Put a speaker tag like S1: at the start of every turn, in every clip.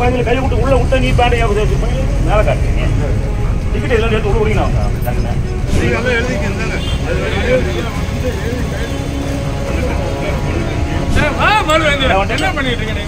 S1: பயந்து கை விட்டு உள்ள விட்ட நீ பேண்ட் மேல காட்டுறீங்க டிக்கெட் எல்லாம் எடுத்து உள்ள விடுங்க என்ன பண்ணிட்டு இருக்கீங்க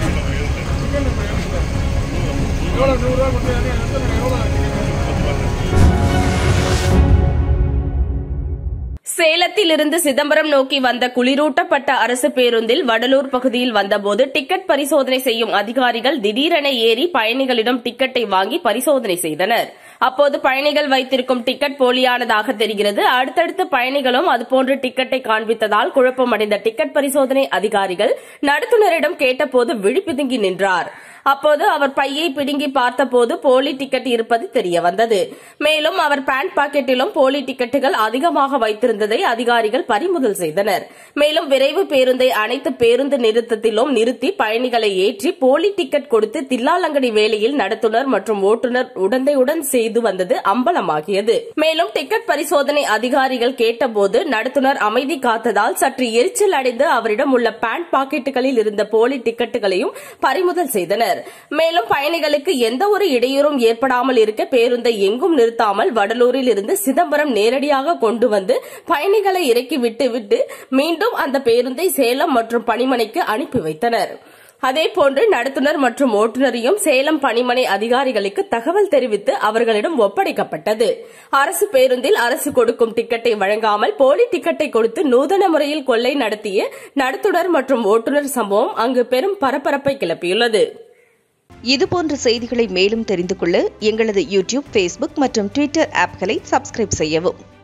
S2: சேலத்தில் இருந்து சிதம்பரம் நோக்கி வந்த குளிரூட்டப்பட்ட அரசு பேருந்தில் வடலூர் பகுதியில் வந்தபோது டிக்கெட் பரிசோதனை செய்யும் அதிகாரிகள் திடீரென ஏறி பயணிகளிடம் டிக்கெட்டை வாங்கி பரிசோதனை செய்தனர். அப்போது பயணிகள் வைத்திருக்கும் டிக்கெட் போலியானதாக தெரிகிறது. அடுத்தடுத்து பயணிகளும் அதுபோன்று டிக்கெட்டை காண்பித்ததால் குழப்பமடைந்த டிக்கெட் பரிசோதனை அதிகாரிகள் நடத்துனரிடம் கேட்டபோது விழிபிதுங்கி நின்றார். அப்போது அவர் பையை பிடுங்கி பார்த்தபோது போலி டிக்கெட் இருப்பது தெரியவந்தது. மேலும் அவர் பேண்ட் பாக்கெட்டிலும் போலி டிக்கெட்டுகள் அதிகமாக வைத்திருந்ததை அதிகாரிகள் பறிமுதல் செய்தனர். மேலும் விரைவு பேருந்தை அனைத்து பேருந்து நிறுத்தத்திலும் நிறுத்தி பயணிகளை ஏற்றி போலி டிக்கெட் கொடுத்து தில்லாலங்கடி வேளையில் நடத்துனர் மற்றும் ஓட்டுநர் உடந்தையுடன் செய்து வந்தது அம்பலமாகியது. மேலும் டிக்கெட் பரிசோதனை அதிகாரிகள் கேட்டபோது நடத்துனர் அமைதி காத்ததால் சற்று எரிச்சல் அடைந்து அவரிடம் உள்ள பேண்ட் பாக்கெட்டுகளில் இருந்த போலி டிக்கெட்டுகளையும் பறிமுதல் செய்தனர். மேலும் பயணிகளுக்கு எந்த ஒரு இடையூறும் ஏற்படாமல் இருக்க பேருந்தை எங்கும் நிறுத்தாமல் வடலூரில் இருந்து சிதம்பரம் நேரடியாக கொண்டு வந்து பயணிகளை இறக்கி விட்டு மீண்டும் அந்த பேருந்தை சேலம் மற்றும் பணிமனைக்கு அனுப்பி வைத்தனர். அதேபோன்று நடத்துனர் மற்றும் ஓட்டுநரையும் சேலம் பணிமனை அதிகாரிகளுக்கு தகவல் தெரிவித்து அவர்களிடம் ஒப்படைக்கப்பட்டது. அரசு பேருந்தில் அரசு கொடுக்கும் டிக்கெட்டை வழங்காமல் போலி டிக்கெட்டை கொடுத்து நூதன முறையில் கொள்ளை நடத்திய நடத்துனர் மற்றும் ஓட்டுநர் சம்பவம் அங்கு பெரும் பரபரப்பை கிளப்பியுள்ளது.
S3: இதுபோன்ற செய்திகளை மேலும் தெரிந்து கொள்ள எங்களது யூடியூப், Facebook மற்றும் Twitter ஆப்களை சப்ஸ்கிரைப் செய்யவும்.